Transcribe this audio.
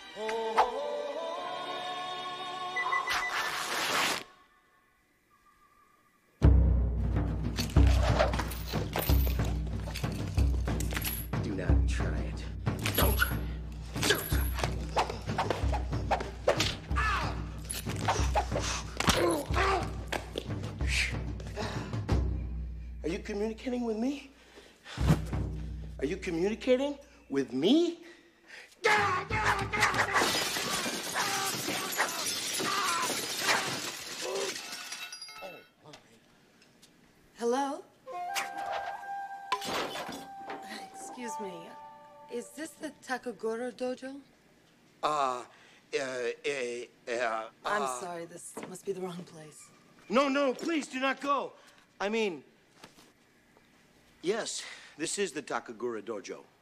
Do not try it. Don't try it. Don't try it. Are you communicating with me? Are you communicating with me? Hello? Excuse me. Is this the Takagoro dojo? I'm sorry, this must be the wrong place. No, please do not go. I mean, yes, this is the Takagura dojo.